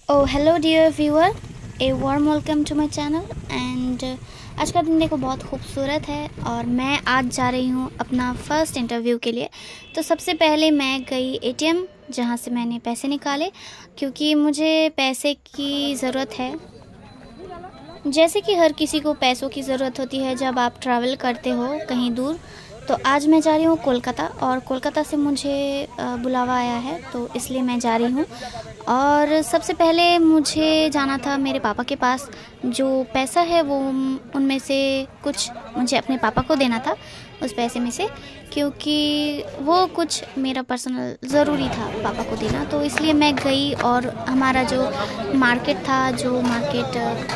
Oh, hello dear viewer, a warm welcome to my channel and आज का दिन देखो बहुत खूबसूरत है और मैं आज जा रही हूँ अपना फर्स्ट इंटरव्यू के लिए। तो सबसे पहले मैं गई एटीएम जहाँ से मैंने पैसे निकाले क्योंकि मुझे पैसे की ज़रूरत है। जैसे कि हर किसी को पैसों की ज़रूरत होती है जब आप ट्रैवल करते हो कहीं दूर। तो आज मैं जा रही हूँ कोलकाता और कोलकाता से मुझे बुलावा आया है तो इसलिए मैं जा रही हूँ। और सबसे पहले मुझे जाना था मेरे पापा के पास। जो पैसा है वो उनमें से कुछ मुझे अपने पापा को देना था उस पैसे में से, क्योंकि वो कुछ मेरा पर्सनल ज़रूरी था पापा को देना। तो इसलिए मैं गई और हमारा जो मार्केट था, जो मार्केट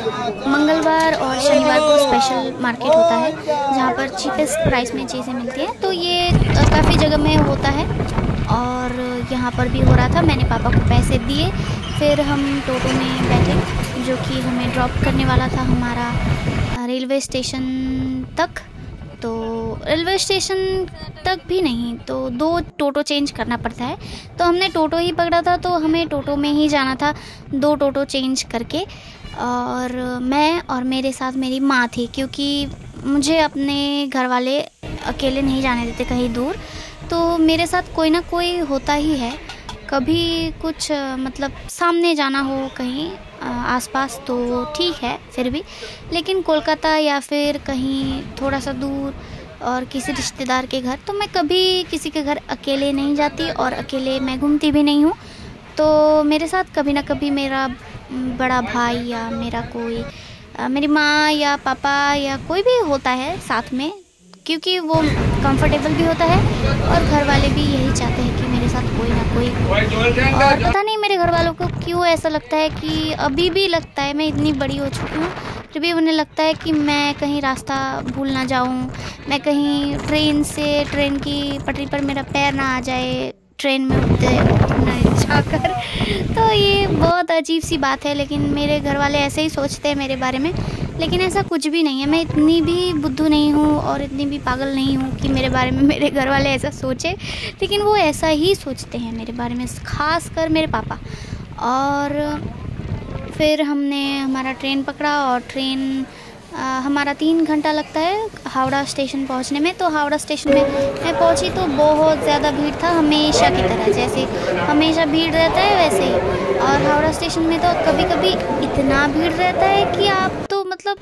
मंगलवार और शनिवार को स्पेशल मार्केट होता है जहाँ पर चीपेस्ट प्राइस में चीज़ें मिलती हैं, तो ये काफ़ी जगह में होता है और यहाँ पर भी हो रहा था। मैंने पापा को पैसे दिए, फिर हम टोटो में बैठे जो कि हमें ड्रॉप करने वाला था हमारा रेलवे स्टेशन तक। तो रेलवे स्टेशन तक भी नहीं तो 2 टोटो चेंज करना पड़ता है, तो हमने टोटो ही पकड़ा था तो हमें टोटो में ही जाना था 2 टोटो चेंज करके। और मैं और मेरे साथ मेरी माँ थी क्योंकि मुझे अपने घर वाले अकेले नहीं जाने देते कहीं दूर, तो मेरे साथ कोई ना कोई होता ही है। कभी कुछ मतलब सामने जाना हो कहीं आसपास तो ठीक है फिर भी, लेकिन कोलकाता या फिर कहीं थोड़ा सा दूर और किसी रिश्तेदार के घर तो मैं कभी किसी के घर अकेले नहीं जाती और अकेले मैं घूमती भी नहीं हूँ। तो मेरे साथ कभी ना कभी मेरा बड़ा भाई या मेरा कोई मेरी माँ या पापा या कोई भी होता है साथ में, क्योंकि वो कंफर्टेबल भी होता है और घर वाले भी यही चाहते हैं कि मेरे साथ कोई ना कोई। और पता नहीं मेरे घर वालों को क्यों ऐसा लगता है कि अभी भी लगता है, मैं इतनी बड़ी हो चुकी हूँ फिर भी उन्हें लगता है कि मैं कहीं रास्ता भूल ना जाऊँ, मैं कहीं ट्रेन की पटरी पर मेरा पैर ना आ जाए ट्रेन में उठना जाकर। तो ये बहुत अजीब सी बात है, लेकिन मेरे घर वाले ऐसे ही सोचते हैं मेरे बारे में, लेकिन ऐसा कुछ भी नहीं है। मैं इतनी भी बुद्धू नहीं हूँ और इतनी भी पागल नहीं हूँ कि मेरे बारे में मेरे घर वाले ऐसा सोचे, लेकिन वो ऐसा ही सोचते हैं मेरे बारे में, ख़ास कर मेरे पापा। और फिर हमने हमारा ट्रेन पकड़ा और ट्रेन हमारा 3 घंटा लगता है हावड़ा स्टेशन पहुंचने में। तो हावड़ा स्टेशन में मैं पहुंची तो बहुत ज़्यादा भीड़ था, हमेशा की तरह, जैसे हमेशा भीड़ रहता है वैसे ही। और हावड़ा स्टेशन में तो कभी कभी इतना भीड़ रहता है कि आप तो मतलब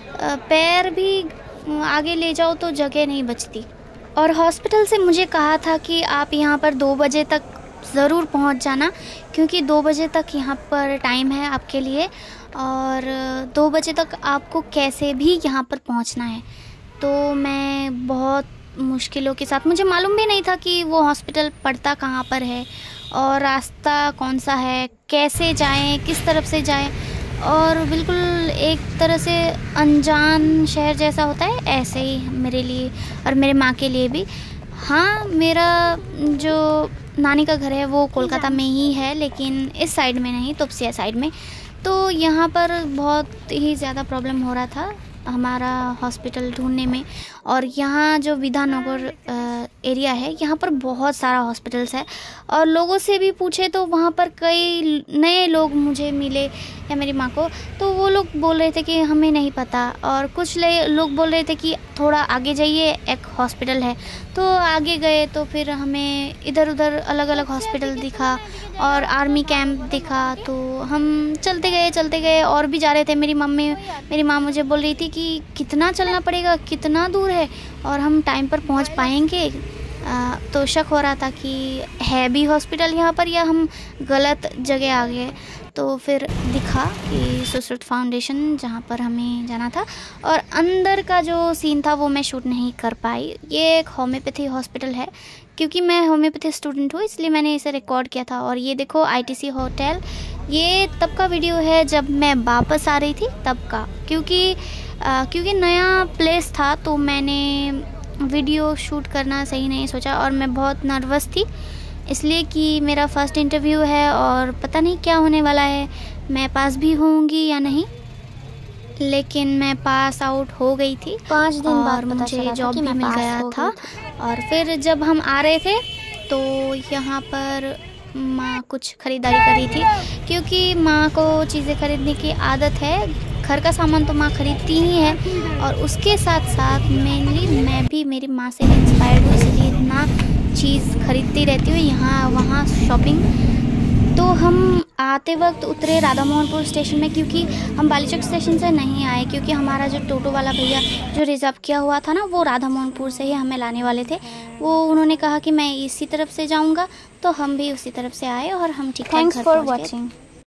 पैर भी आगे ले जाओ तो जगह नहीं बचती। और हॉस्पिटल से मुझे कहा था कि आप यहाँ पर 2 बजे तक ज़रूर पहुँच जाना, क्योंकि 2 बजे तक यहाँ पर टाइम है आपके लिए और 2 बजे तक आपको कैसे भी यहाँ पर पहुँचना है। तो मैं बहुत मुश्किलों के साथ, मुझे मालूम भी नहीं था कि वो हॉस्पिटल पड़ता कहाँ पर है और रास्ता कौन सा है, कैसे जाएं, किस तरफ से जाएं, और बिल्कुल एक तरह से अनजान शहर जैसा होता है, ऐसे ही मेरे लिए और मेरे माँ के लिए भी। हाँ, मेरा जो नानी का घर है वो कोलकाता में ही है, लेकिन इस साइड में नहीं, तोपसिया साइड में। तो यहाँ पर बहुत ही ज़्यादा प्रॉब्लम हो रहा था हमारा हॉस्पिटल ढूंढने में। और यहाँ जो विधाननगर एरिया है यहाँ पर बहुत सारा हॉस्पिटल्स है, और लोगों से भी पूछे तो वहाँ पर कई नए लोग मुझे मिले या मेरी माँ को, तो वो लोग बोल रहे थे कि हमें नहीं पता। और कुछ लोग बोल रहे थे कि थोड़ा आगे जाइए एक हॉस्पिटल है, तो आगे गए तो फिर हमें इधर उधर अलग अलग हॉस्पिटल दिखा और आर्मी कैंप दिखा। तो हम चलते गए और भी जा रहे थे। मेरी माँ मुझे बोल रही थी कि कितना चलना पड़ेगा, कितना दूर है और हम टाइम पर पहुंच पाएंगे। तो शक हो रहा था कि है भी हॉस्पिटल यहाँ पर या हम गलत जगह आ गए। तो फिर दिखा कि सुश्रुत फाउंडेशन जहाँ पर हमें जाना था, और अंदर का जो सीन था वो मैं शूट नहीं कर पाई। ये एक होम्योपैथी हॉस्पिटल है, क्योंकि मैं होम्योपैथी स्टूडेंट हूँ इसलिए मैंने इसे रिकॉर्ड किया था। और ये देखो आईटीसी होटल, ये तब का वीडियो है जब मैं वापस आ रही थी तब का, क्योंकि नया प्लेस था तो मैंने वीडियो शूट करना सही नहीं सोचा। और मैं बहुत नर्वस थी इसलिए कि मेरा फर्स्ट इंटरव्यू है और पता नहीं क्या होने वाला है, मैं पास भी होंगी या नहीं। लेकिन मैं पास आउट हो गई थी 5 दिन बाद, मुझे जॉब भी मिल गया था। और फिर जब हम आ रहे थे तो यहाँ पर माँ कुछ ख़रीदारी करी थी, क्योंकि माँ को चीज़ें खरीदने की आदत है। घर का सामान तो माँ खरीदती ही है और उसके साथ साथ मेनली मैं भी मेरी माँ से इंस्पायर्ड हूँ, इसलिए इतना चीज़ खरीदती रहती हूँ यहाँ वहाँ शॉपिंग। तो हम आते वक्त उतरे राधा मोहनपुर स्टेशन में, क्योंकि हम बालीचक स्टेशन से नहीं आए, क्योंकि हमारा जो टोटो वाला भैया जो रिज़र्व किया हुआ था ना, वो राधा मोहनपुर से ही हमें लाने वाले थे। वो उन्होंने कहा कि मैं इसी तरफ से जाऊंगा, तो हम भी उसी तरफ से आए और हम ठीक ठाक घर पहुंच गए।